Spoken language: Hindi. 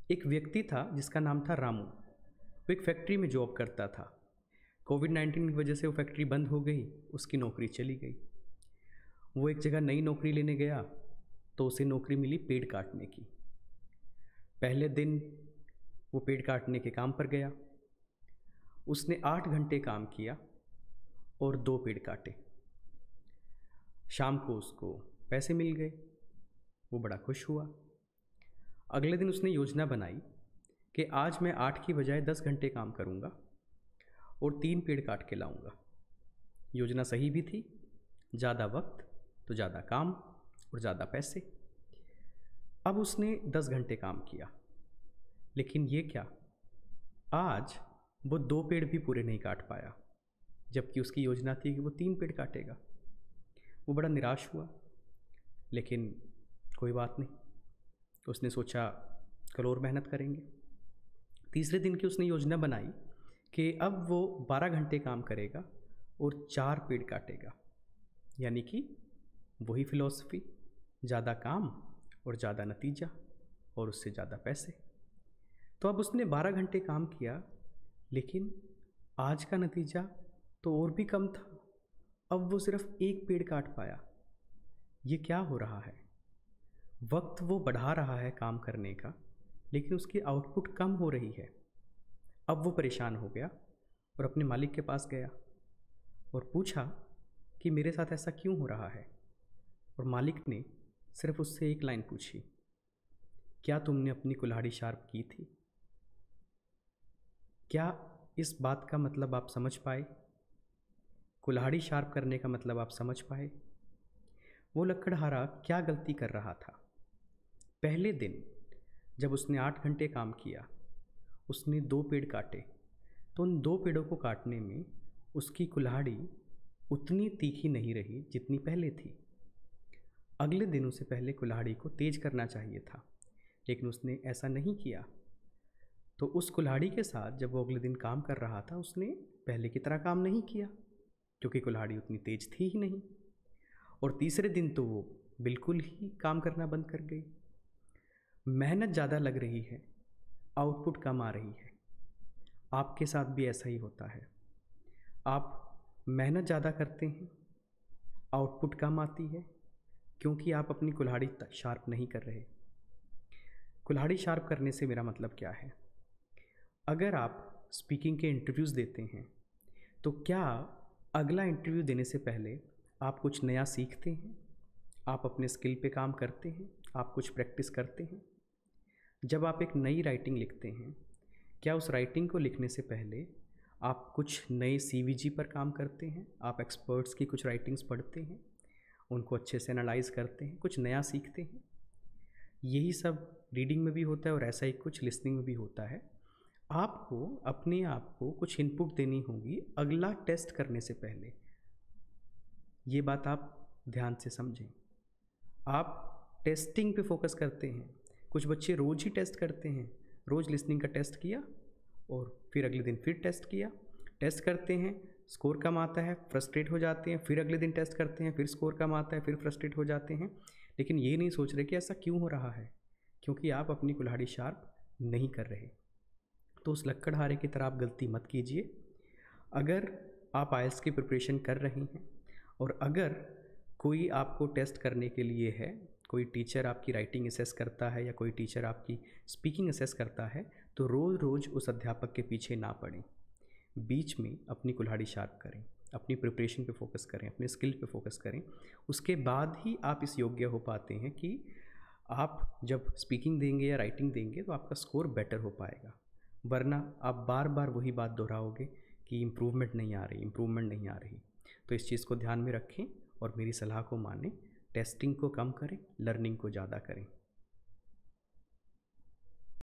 एक व्यक्ति था जिसका नाम था रामू। वो एक फैक्ट्री में जॉब करता था। कोविड-19 की वजह से वो फैक्ट्री बंद हो गई, उसकी नौकरी चली गई। वो एक जगह नई नौकरी लेने गया तो उसे नौकरी मिली पेड़ काटने की। पहले दिन वो पेड़ काटने के काम पर गया। उसने 8 घंटे काम किया और 2 पेड़ काटे। शाम को उसको पैसे मिल गए। वो बड़ा खुश हुआ। अगले दिन उसने योजना बनाई कि आज मैं 8 की बजाय 10 घंटे काम करूँगा और 3 पेड़ काट के लाऊंगा। योजना सही भी थी, ज़्यादा वक्त तो ज़्यादा काम और ज़्यादा पैसे। अब उसने 10 घंटे काम किया, लेकिन ये क्या, आज वो 2 पेड़ भी पूरे नहीं काट पाया, जबकि उसकी योजना थी कि वो 3 पेड़ काटेगा। वो बड़ा निराश हुआ, लेकिन कोई बात नहीं, उसने सोचा कल और मेहनत करेंगे। तीसरे दिन की उसने योजना बनाई कि अब वो 12 घंटे काम करेगा और 4 पेड़ काटेगा, यानी कि वही फिलॉसफी, ज़्यादा काम और ज़्यादा नतीजा और उससे ज़्यादा पैसे। तो अब उसने 12 घंटे काम किया, लेकिन आज का नतीजा तो और भी कम था। अब वो सिर्फ 1 पेड़ काट पाया। ये क्या हो रहा है? वक्त वो बढ़ा रहा है काम करने का, लेकिन उसकी आउटपुट कम हो रही है। अब वो परेशान हो गया और अपने मालिक के पास गया और पूछा कि मेरे साथ ऐसा क्यों हो रहा है। और मालिक ने सिर्फ उससे एक लाइन पूछी, क्या तुमने अपनी कुल्हाड़ी शार्प की थी? क्या इस बात का मतलब आप समझ पाए? कुल्हाड़ी शार्प करने का मतलब आप समझ पाए? वो लकड़हारा क्या गलती कर रहा था? पहले दिन जब उसने 8 घंटे काम किया, उसने 2 पेड़ काटे, तो उन 2 पेड़ों को काटने में उसकी कुल्हाड़ी उतनी तीखी नहीं रही जितनी पहले थी। अगले दिन उसे पहले कुल्हाड़ी को तेज करना चाहिए था, लेकिन उसने ऐसा नहीं किया। तो उस कुल्हाड़ी के साथ जब वो अगले दिन काम कर रहा था, उसने पहले की तरह काम नहीं किया, क्योंकि कुल्हाड़ी उतनी तेज थी ही नहीं। और तीसरे दिन तो वो बिल्कुल ही काम करना बंद कर गई। मेहनत ज़्यादा लग रही है, आउटपुट कम आ रही है। आपके साथ भी ऐसा ही होता है। आप मेहनत ज़्यादा करते हैं, आउटपुट कम आती है, क्योंकि आप अपनी कुल्हाड़ी शार्प नहीं कर रहे। कुल्हाड़ी शार्प करने से मेरा मतलब क्या है? अगर आप स्पीकिंग के इंटरव्यूज़ देते हैं, तो क्या अगला इंटरव्यू देने से पहले आप कुछ नया सीखते हैं? आप अपने स्किल पे काम करते हैं? आप कुछ प्रैक्टिस करते हैं? जब आप एक नई राइटिंग लिखते हैं, क्या उस राइटिंग को लिखने से पहले आप कुछ नए सीवीजी पर काम करते हैं? आप एक्सपर्ट्स की कुछ राइटिंग्स पढ़ते हैं, उनको अच्छे से एनालाइज करते हैं, कुछ नया सीखते हैं? यही सब रीडिंग में भी होता है और ऐसा ही कुछ लिसनिंग में भी होता है। आपको अपने आप को कुछ इनपुट देनी होगी अगला टेस्ट करने से पहले। ये बात आप ध्यान से समझें। आप टेस्टिंग पे फोकस करते हैं। कुछ बच्चे रोज़ ही टेस्ट करते हैं, रोज़ लिसनिंग का टेस्ट किया और फिर अगले दिन फिर टेस्ट किया। टेस्ट करते हैं, स्कोर कम आता है, फ्रस्ट्रेट हो जाते हैं, फिर अगले दिन टेस्ट करते हैं, फिर स्कोर कम आता है, फिर फ्रस्ट्रेट हो जाते हैं। लेकिन ये नहीं सोच रहे कि ऐसा क्यों हो रहा है, क्योंकि आप अपनी कुल्हाड़ी शार्प नहीं कर रहे। तो उस लक्कड़हारे की तरह आप गलती मत कीजिए। अगर आप आइल्स की प्रिपरेशन कर रही हैं और अगर कोई आपको टेस्ट करने के लिए है, कोई टीचर आपकी राइटिंग असेस करता है या कोई टीचर आपकी स्पीकिंग असेस करता है, तो रोज़ रोज़ उस अध्यापक के पीछे ना पड़ें। बीच में अपनी कुल्हाड़ी शार्प करें, अपनी प्रिपरेशन पे फोकस करें, अपने स्किल पे फोकस करें। उसके बाद ही आप इस योग्य हो पाते हैं कि आप जब स्पीकिंग देंगे या राइटिंग देंगे तो आपका स्कोर बेटर हो पाएगा। वरना आप बार बार वही बात दोहराओगे कि इम्प्रूवमेंट नहीं आ रही, इम्प्रूवमेंट नहीं आ रही। तो इस चीज़ को ध्यान में रखें और मेरी सलाह को मानें। टेस्टिंग को कम करें, लर्निंग को ज़्यादा करें।